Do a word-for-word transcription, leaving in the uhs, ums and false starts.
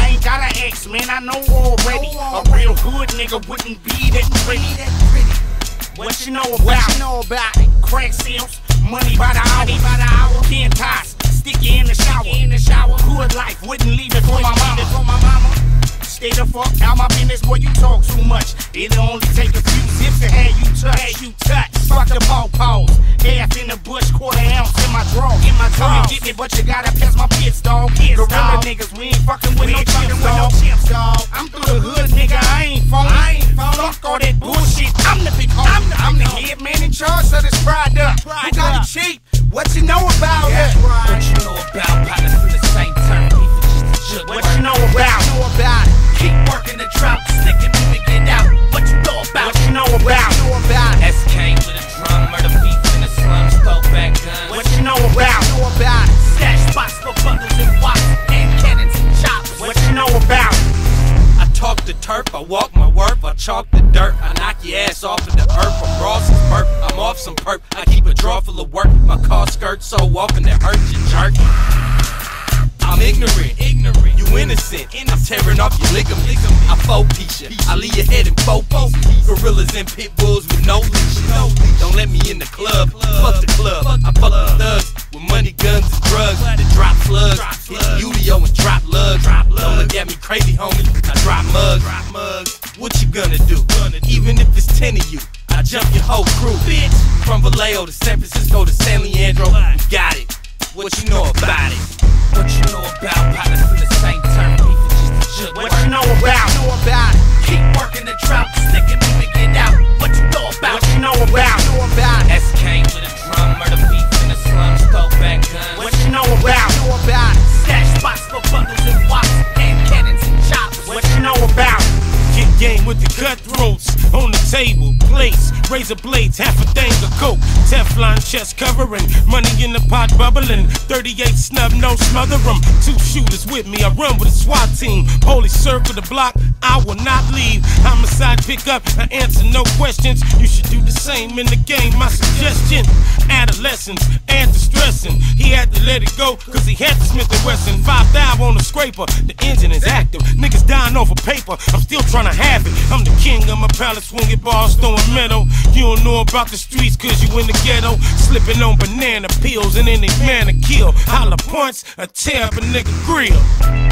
I ain't got an ex, man, I know already. A real hood nigga wouldn't be that pretty. What you know about? What you know about? Crack sales, money by the hour, by the hour. Ten ties, stick you in the shower, in the shower. Hood life, wouldn't leave it for my mama, for my mama. Stay the fuck out my business, boy, you talk too much. It'll only take a few zips to have you touch, have you touch. Fuck the ball pause, half in the bush, quarter ounce in my draw, in my draw. Come and get me, but you gotta pass my pits, dog. Kids, gorilla niggas, we ain't fucking with no chips, dog. dog. I'm through the hood, nigga, I ain't phony. I ain't phony. Fuck all that bullshit, I'm the big homie. I'm the, I'm the head man in charge of this product. Who got it cheap? What you know about it? Right. What you know about partners from the same turn? What you know about? What you know about it? Keep working the drought, sticking to me, get out. What you know about? What you know about? What you know about? S K with a drum, murder beats in the slums, throw back guns. What you know about? What you know about? Stash spots for bundles and wops, and cannons and chops. What you know about? I talk the turf, I walk my work, I chalk the dirt, I knock your ass off of the earth. I'm Ross's perp, I'm off some perp, I keep a drawer full of work. My car skirt so often it hurts your jerk. I'm ignorant, ignorant, you innocent. I'm tearing off your ligaments. I four-piece ya, I leave your head in four pieces. Gorillas and pit bulls with no leash. Don't let me in the club, fuck the club. I fuck the thugs with money, guns, and drugs. That drop slugs, hit the U-D-O and drop lugs. Don't look at me crazy, homie, I drop mugs. What you gonna do? Even if it's ten of you, I jump your whole crew. Bitch, from Vallejo to San Francisco to San Leandro, we got it. What you know about it? What you know about partners from the same turn? What you know about? What you know about it? Keep working the drought, sticking to me, get out. What you know about? What you know about? What you know about? S K with a drum, murder beats in the slums, throw back guns. What you know about? What you know about? Stash spots for bundles and wops, and cannons and chops. What you know about? Get game with the cutthroats on the table, plates, razor blades, half a thing of coke, Teflon chest covering, money in the pot bubbling, thirty-eight snub, no smother 'em. Two shooters with me, I run with a SWAT team. Holy circle the block, I will not leave. Homicide pick up, I answer no questions. You should do the same in the game, my suggestion. Adolescence, and distressing. He had to let it go, cause he had to Smith and Wesson. Five dive on the scraper, the engine is active. Niggas dying over paper, I'm still trying to have it. I'm the king of my palace, swinging bars, throwing metal. You don't know about the streets cause you in the ghetto. Slipping on banana peels and any man to kill. Holla points, I tear up a nigga grill.